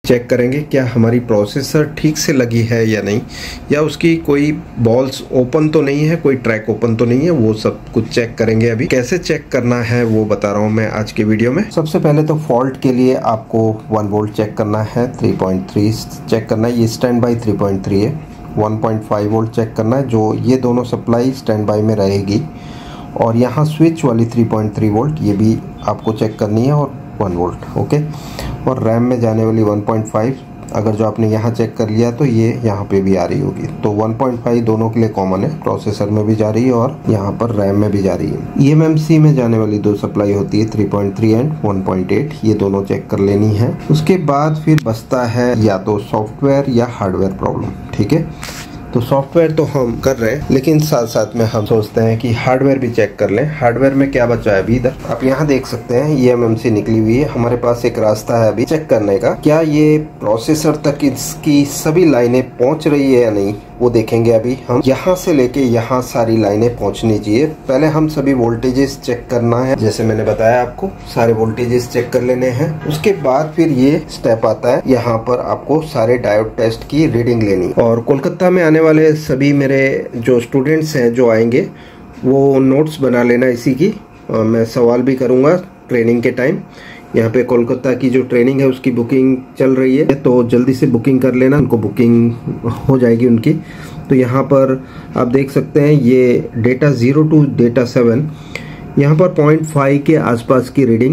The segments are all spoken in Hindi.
चेक करेंगे क्या हमारी प्रोसेसर ठीक से लगी है या नहीं, या उसकी कोई बॉल्स ओपन तो नहीं है, कोई ट्रैक ओपन तो नहीं है, वो सब कुछ चेक करेंगे। अभी कैसे चेक करना है वो बता रहा हूँ मैं आज के वीडियो में। सबसे पहले तो फॉल्ट के लिए आपको 1 वोल्ट चेक करना है, 3.3 चेक करना है, ये स्टैंड बाई 3.3 है। 1.5 वोल्ट चेक करना है, जो ये दोनों सप्लाई स्टैंड बाई में रहेगी, और यहाँ स्विच वाली 3.3 वोल्ट ये भी आपको चेक करनी है, और 1 वोल्ट ओके। और रैम में जाने वाली 1.5, अगर जो आपने यहाँ चेक कर लिया तो ये यहाँ पे भी आ रही होगी, तो 1.5 दोनों के लिए कॉमन है, प्रोसेसर में भी जा रही है और यहाँ पर रैम में भी जा रही है। eMMC में जाने वाली 2 सप्लाई होती है, 3.3 एंड 1.8, ये दोनों चेक कर लेनी है। उसके बाद फिर बचता है या तो सॉफ्टवेयर या हार्डवेयर प्रॉब्लम, ठीक है। तो सॉफ्टवेयर तो हम कर रहे हैं, लेकिन साथ साथ में हम सोचते हैं कि हार्डवेयर भी चेक कर लें। हार्डवेयर में क्या बचा है अभी इधर आप यहाँ देख सकते हैं, eMMC निकली हुई है। हमारे पास एक रास्ता है अभी चेक करने का, क्या ये प्रोसेसर तक इसकी सभी लाइनें पहुँच रही है या नहीं, वो देखेंगे। अभी हम यहाँ से लेके यहाँ सारी लाइनें पहुँचनी चाहिए। पहले हम सभी वोल्टेजेस चेक करना है, जैसे मैंने बताया आपको सारे वोल्टेजेस चेक कर लेने हैं। उसके बाद फिर ये स्टेप आता है, यहाँ पर आपको सारे डायोड टेस्ट की रीडिंग लेनी। और कोलकाता में आने वाले सभी मेरे जो स्टूडेंट्स हैं जो आएंगे, वो नोट्स बना लेना इसी की। मैं सवाल भी करूँगा ट्रेनिंग के टाइम। यहाँ पे कोलकाता की जो ट्रेनिंग है उसकी बुकिंग चल रही है, तो जल्दी से बुकिंग कर लेना, उनको बुकिंग हो जाएगी उनकी। तो यहाँ पर आप देख सकते हैं ये डेटा 0 टू डेटा 7, यहाँ पर 0.5 के आसपास की रीडिंग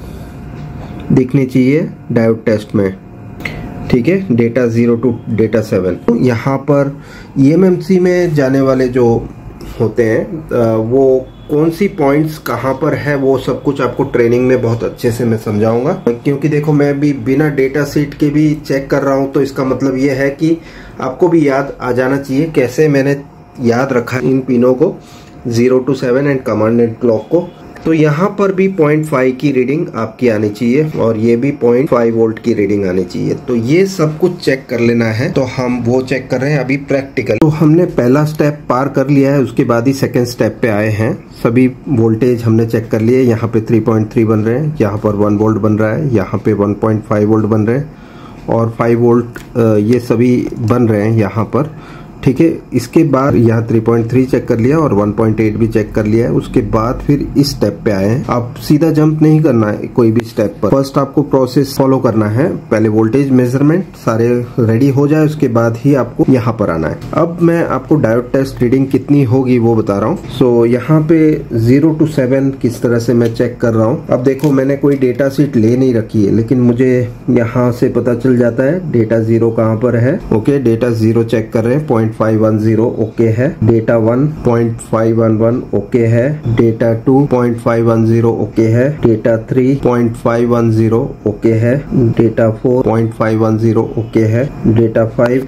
दिखनी चाहिए डायोड टेस्ट में, ठीक है। Data 0 to data 7। तो यहाँ पर eMMC में जाने वाले जो होते हैं वो कौन सी पॉइंट्स कहाँ पर है, वो सब कुछ आपको ट्रेनिंग में बहुत अच्छे से मैं समझाऊंगा। क्योंकि देखो मैं भी बिना डेटा शीट के भी चेक कर रहा हूँ, तो इसका मतलब ये है कि आपको भी याद आ जाना चाहिए कैसे मैंने याद रखा इन पिनों को, 0 to 7 and command and clock को। तो यहाँ पर भी 0.5 की रीडिंग आपकी आनी चाहिए, और ये भी 0.5 वोल्ट की रीडिंग आनी चाहिए। तो ये सब कुछ चेक कर लेना है, तो हम वो चेक कर रहे हैं अभी प्रैक्टिकल। तो हमने पहला स्टेप पार कर लिया है, उसके बाद ही सेकंड स्टेप पे आए हैं। सभी वोल्टेज हमने चेक कर लिए। यहाँ पे 3.3 बन रहे हैं, यहाँ पर 1 वोल्ट बन रहा है, यहाँ पे 1.5 वोल्ट बन रहे हैं, और 5 वोल्ट ये सभी बन रहे हैं यहाँ पर, ठीक है। इसके बाद यहाँ 3.3 चेक कर लिया और 1.8 भी चेक कर लिया है। उसके बाद फिर इस स्टेप पे आए हैं। आप सीधा जंप नहीं करना है कोई भी स्टेप पर, फर्स्ट आपको प्रोसेस फॉलो करना है। पहले वोल्टेज मेजरमेंट सारे रेडी हो जाए, उसके बाद ही आपको यहाँ पर आना है। अब मैं आपको डायोड टेस्ट रीडिंग कितनी होगी वो बता रहा हूँ। सो यहाँ पे 0 टू 7 किस तरह से मैं चेक कर रहा हूँ। अब देखो मैंने कोई डेटा शीट ले नहीं रखी है, लेकिन मुझे यहाँ से पता चल जाता है डेटा 0 कहाँ पर है। ओके, डेटा 0 चेक कर रहे हैं, 0.510 ओके है। डेटा 1 0.511 ओके है। डेटा 2 0.510 ओके है। डेटा 3 0.510 ओके है। डेटा 4 0.510 ओके है। डेटा 5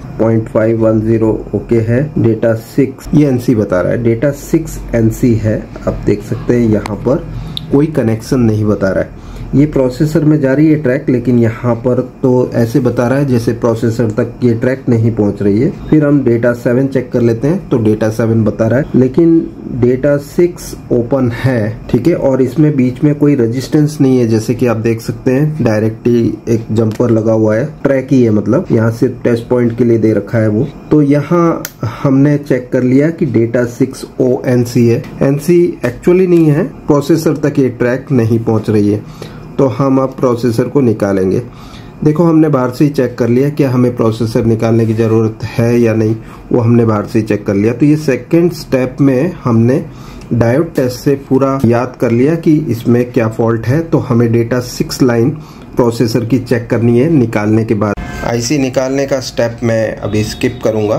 0.510 ओके है। डेटा 6 ये एनसी बता रहा है, डेटा 6 एनसी है। आप देख सकते हैं यहाँ पर कोई कनेक्शन नहीं बता रहा है। ये प्रोसेसर में जा रही है ट्रैक, लेकिन यहाँ पर तो ऐसे बता रहा है जैसे प्रोसेसर तक ये ट्रैक नहीं पहुँच रही है। फिर हम डेटा 7 चेक कर लेते हैं, तो डेटा 7 बता रहा है, लेकिन डेटा 6 ओपन है, ठीक है। और इसमें बीच में कोई रेजिस्टेंस नहीं है, जैसे कि आप देख सकते हैं डायरेक्ट ही एक जंपर लगा हुआ है, ट्रैक ही है, मतलब यहाँ सिर्फ टेस्ट पॉइंट के लिए दे रखा है वो। तो यहाँ हमने चेक कर लिया कि डेटा 6 ONC है। NC एक्चुअली नहीं है, प्रोसेसर तक ये ट्रैक नहीं पहुँच रही है। तो हम अब प्रोसेसर को निकालेंगे। देखो हमने बाहर से ही चेक कर लिया, क्या हमें प्रोसेसर निकालने की ज़रूरत है या नहीं, वो हमने बाहर से ही चेक कर लिया। तो ये सेकंड स्टेप में हमने डायोड टेस्ट से पूरा याद कर लिया कि इसमें क्या फॉल्ट है। तो हमें डेटा 6 लाइन प्रोसेसर की चेक करनी है निकालने के बाद। आईसी निकालने का स्टेप मैं अभी स्किप करूँगा।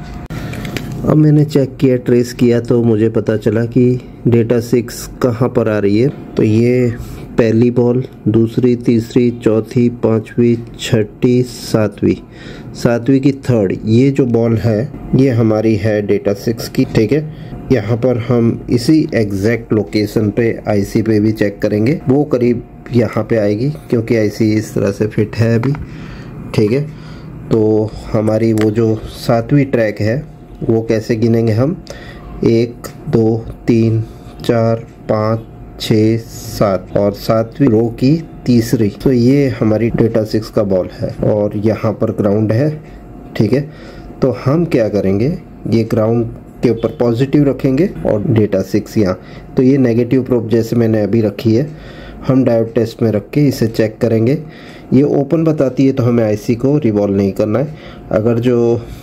अब मैंने चेक किया, ट्रेस किया, तो मुझे पता चला कि डेटा 6 कहाँ पर आ रही है। तो ये पहली बॉल, दूसरी, तीसरी, चौथी, पांचवी, छठी, सातवीं की थर्ड, ये जो बॉल है ये हमारी है डेटा 6 की, ठीक है। यहाँ पर हम इसी एग्जैक्ट लोकेशन पे आईसी पे भी चेक करेंगे, वो करीब यहाँ पे आएगी क्योंकि आईसी इस तरह से फिट है अभी, ठीक है। तो हमारी वो जो 7वीं ट्रैक है वो कैसे गिनेंगे हम, 1 2 3 4 5 6, 7 और 7वीं रो की तीसरी। तो ये हमारी डेटा 6 का बॉल है और यहाँ पर ग्राउंड है। ठीक है, तो हम क्या करेंगे, ये ग्राउंड के ऊपर पॉजिटिव रखेंगे और डेटा 6 यहाँ, तो ये नेगेटिव प्रोब जैसे मैंने अभी रखी है, हम डायोड टेस्ट में रख के इसे चेक करेंगे। ये ओपन बताती है तो हमें आईसी को रिवॉल्व नहीं करना है। अगर जो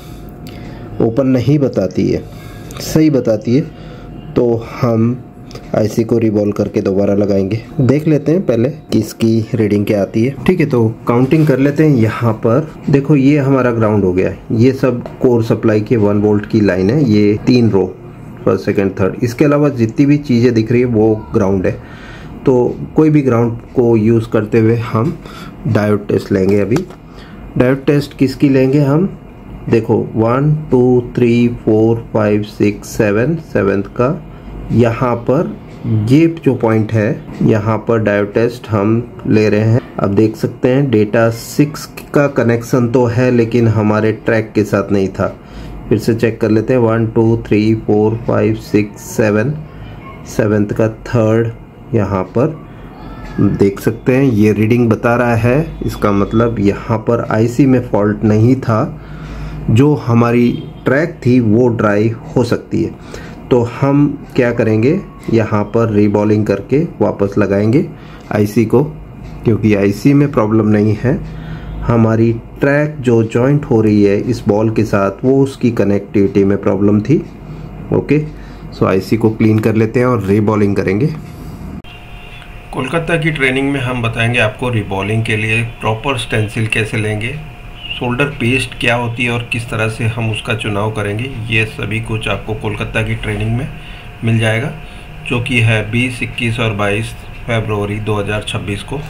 ओपन नहीं बताती है, सही बताती है, तो हम आईसी को रिवॉल्व करके दोबारा लगाएंगे। देख लेते हैं पहले कि इसकी रीडिंग क्या आती है। ठीक है, तो काउंटिंग कर लेते हैं। यहाँ पर देखो, ये हमारा ग्राउंड हो गया है। ये सब कोर सप्लाई के 1 वोल्ट की लाइन है। ये 3 रो, फर्स्ट सेकंड थर्ड, इसके अलावा जितनी भी चीज़ें दिख रही है वो ग्राउंड है। तो कोई भी ग्राउंड को यूज़ करते हुए हम डायोड टेस्ट लेंगे। अभी डायोड टेस्ट किसकी लेंगे हम, देखो 1 2 3 4 5 6 7, 7th का यहाँ पर ये जो पॉइंट है, यहाँ पर डायोड टेस्ट हम ले रहे हैं। अब देख सकते हैं डेटा 6 का कनेक्शन तो है लेकिन हमारे ट्रैक के साथ नहीं था। फिर से चेक कर लेते हैं। 1 2 3 4 5 6 7, 7th का थर्ड यहाँ पर देख सकते हैं ये रीडिंग बता रहा है। इसका मतलब यहाँ पर आईसी में फॉल्ट नहीं था, जो हमारी ट्रैक थी वो ड्राई हो सकती है। तो हम क्या करेंगे, यहाँ पर रीबॉलिंग करके वापस लगाएंगे आईसी को, क्योंकि आईसी में प्रॉब्लम नहीं है। हमारी ट्रैक जो जॉइंट हो रही है इस बॉल के साथ, वो उसकी कनेक्टिविटी में प्रॉब्लम थी। ओके, सो आईसी को क्लीन कर लेते हैं और रीबॉलिंग करेंगे। कोलकाता की ट्रेनिंग में हम बताएंगे आपको रिबॉलिंग के लिए प्रॉपर स्टेंसिल कैसे लेंगे, सोल्डर पेस्ट क्या होती है और किस तरह से हम उसका चुनाव करेंगे। ये सभी कुछ आपको कोलकाता की ट्रेनिंग में मिल जाएगा, जो कि है 20, 21 और 22 फरवरी 2026 को।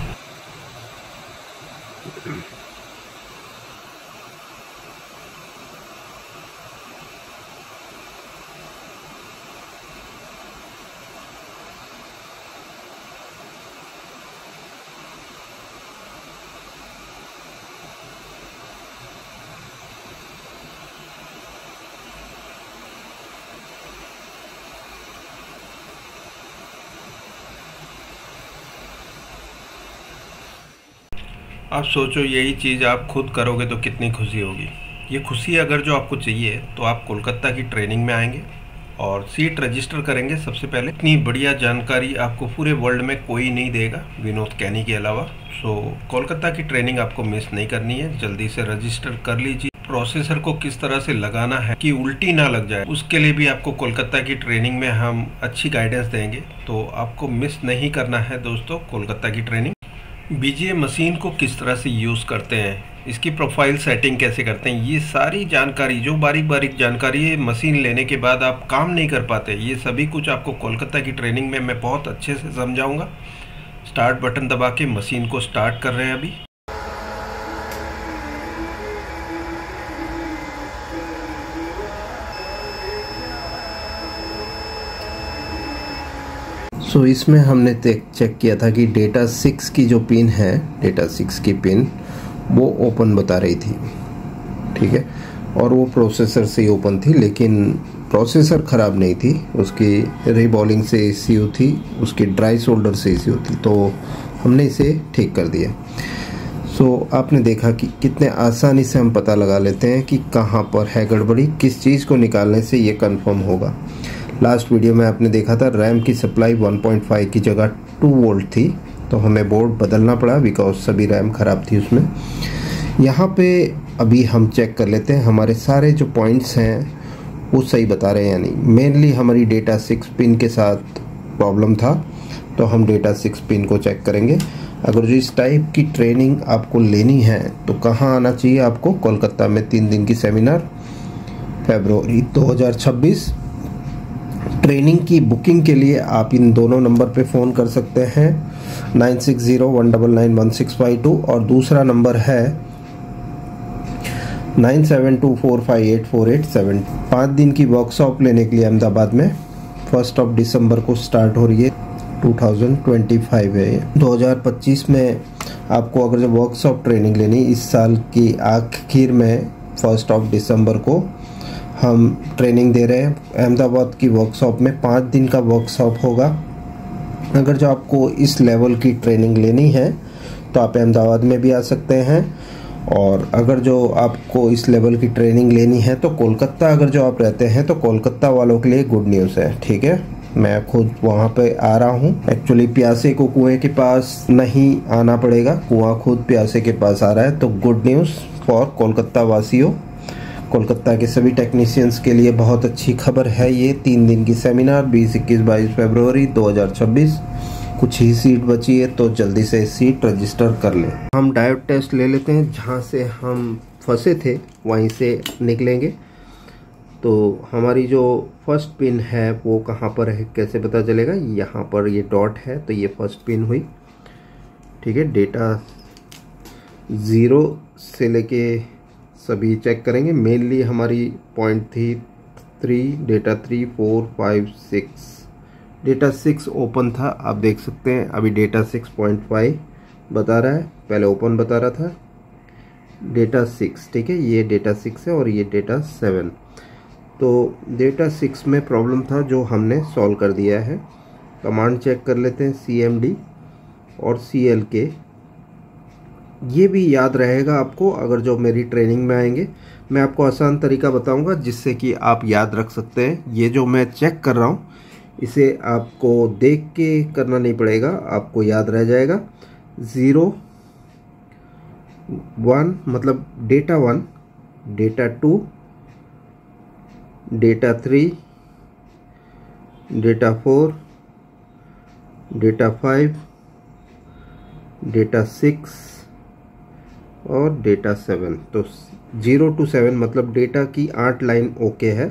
आप सोचो यही चीज़ आप खुद करोगे तो कितनी खुशी होगी। ये खुशी अगर जो आपको चाहिए तो आप कोलकाता की ट्रेनिंग में आएंगे और सीट रजिस्टर करेंगे। सबसे पहले इतनी बढ़िया जानकारी आपको पूरे वर्ल्ड में कोई नहीं देगा विनोद कैनी के अलावा। सो कोलकाता की ट्रेनिंग आपको मिस नहीं करनी है, जल्दी से रजिस्टर कर लीजिए। प्रोसेसर को किस तरह से लगाना है कि उल्टी ना लग जाए, उसके लिए भी आपको कोलकाता की ट्रेनिंग में हम अच्छी गाइडेंस देंगे, तो आपको मिस नहीं करना है दोस्तों कोलकाता की ट्रेनिंग। बीजीए मशीन को किस तरह से यूज़ करते हैं, इसकी प्रोफाइल सेटिंग कैसे करते हैं, ये सारी जानकारी, जो बारीक बारीक जानकारी है मशीन लेने के बाद आप काम नहीं कर पाते, ये सभी कुछ आपको कोलकाता की ट्रेनिंग में मैं बहुत अच्छे से समझाऊंगा। स्टार्ट बटन दबा के मशीन को स्टार्ट कर रहे हैं अभी। सो इसमें हमने चेक किया था कि डेटा 6 की जो पिन है, डेटा 6 की पिन वो ओपन बता रही थी। ठीक है, और वो प्रोसेसर से ही ओपन थी, लेकिन प्रोसेसर ख़राब नहीं थी, उसकी रीबॉलिंग से इश्यू थी, उसकी ड्राई सोल्डर से इश्यू थी, तो हमने इसे ठीक कर दिया। सो आपने देखा कि कितने आसानी से हम पता लगा लेते हैं कि कहाँ पर है गड़बड़ी, किस चीज़ को निकालने से ये कंफर्म होगा। लास्ट वीडियो में आपने देखा था रैम की सप्लाई 1.5 की जगह 2 वोल्ट थी, तो हमें बोर्ड बदलना पड़ा बिकॉज सभी रैम ख़राब थी उसमें। यहाँ पे अभी हम चेक कर लेते हैं हमारे सारे जो पॉइंट्स हैं वो सही बता रहे हैं या नहीं। मेनली हमारी डेटा 6 पिन के साथ प्रॉब्लम था, तो हम डेटा 6 पिन को चेक करेंगे। अगर जो इस टाइप की ट्रेनिंग आपको लेनी है तो कहाँ आना चाहिए आपको, कोलकाता में 3 दिन की सेमिनार फरवरी 2026। ट्रेनिंग की बुकिंग के लिए आप इन दोनों नंबर पे फ़ोन कर सकते हैं, 9601991652, और दूसरा नंबर है 9724584887। 5 दिन की वर्कशॉप लेने के लिए अहमदाबाद में 1 दिसंबर को स्टार्ट हो रही है, 2025 है। 2025 में आपको अगर जब वर्कशॉप ट्रेनिंग लेनी, इस साल की आखिर में 1 दिसंबर को हम ट्रेनिंग दे रहे हैं। अहमदाबाद की वर्कशॉप में 5 दिन का वर्कशॉप होगा, अगर जो आपको इस लेवल की ट्रेनिंग लेनी है तो आप अहमदाबाद में भी आ सकते हैं, और अगर जो आपको इस लेवल की ट्रेनिंग लेनी है तो कोलकाता अगर जो आप रहते हैं तो कोलकाता वालों के लिए गुड न्यूज़ है। ठीक है, मैं खुद वहाँ पे आ रहा हूँ। एक्चुअली प्यासे को कुएं के पास नहीं आना पड़ेगा, कुआं खुद प्यासे के पास आ रहा है। तो गुड न्यूज़ फॉर कोलकाता वासियों, कोलकाता के सभी टेक्नीशियंस के लिए बहुत अच्छी खबर है ये। 3 दिन की सेमिनार 20, 21, 22 फरवरी 2026। कुछ ही सीट बची है तो जल्दी से सीट रजिस्टर कर लें। हम डायोड टेस्ट ले लेते हैं, जहाँ से हम फंसे थे वहीं से निकलेंगे। तो हमारी जो फर्स्ट पिन है वो कहाँ पर है, कैसे पता चलेगा? यहाँ पर ये डॉट है तो ये फर्स्ट पिन हुई। ठीक है, डेटा 0 से लेके सभी चेक करेंगे। मेनली हमारी पॉइंट थी 3, डेटा 3, 4, 5, 6। डेटा 6 ओपन था, आप देख सकते हैं। अभी डेटा 6.5 बता रहा है, पहले ओपन बता रहा था। डेटा 6, ठीक है, ये डेटा 6 है और ये डेटा 7। तो डेटा 6 में प्रॉब्लम था जो हमने सॉल्व कर दिया है। कमांड चेक कर लेते हैं, CMD और CLK। ये भी याद रहेगा आपको अगर जो मेरी ट्रेनिंग में आएंगे। मैं आपको आसान तरीका बताऊंगा जिससे कि आप याद रख सकते हैं। ये जो मैं चेक कर रहा हूँ इसे आपको देख के करना नहीं पड़ेगा, आपको याद रह जाएगा। 0, 1 मतलब data 1, data 2, data 3, data 4, data 5, data 6 और डेटा 7। तो 0 to 7 मतलब डेटा की 8 लाइन ओके है।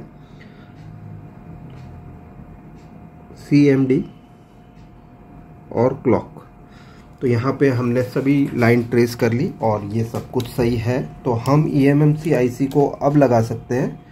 CMD और क्लॉक, तो यहाँ पे हमने सभी लाइन ट्रेस कर ली और ये सब कुछ सही है। तो हम eMMC IC को अब लगा सकते हैं।